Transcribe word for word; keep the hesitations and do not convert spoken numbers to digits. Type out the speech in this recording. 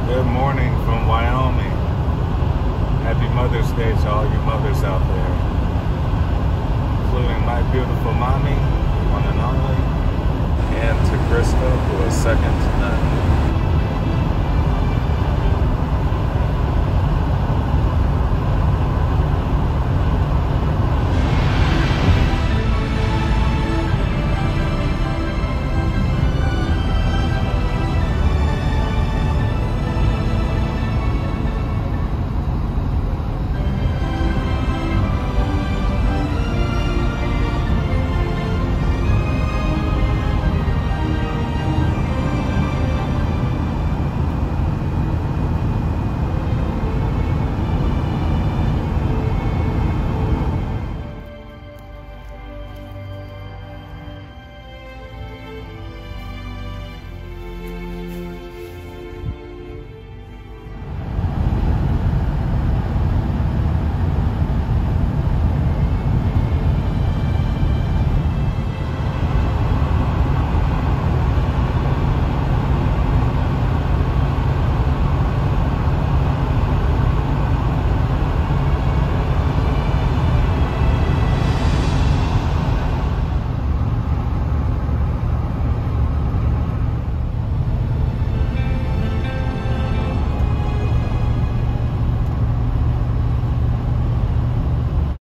Good morning from Wyoming. Happy Mother's Day to all you mothers out there, including my beautiful mommy, one and only, and to Krista, who is second to none.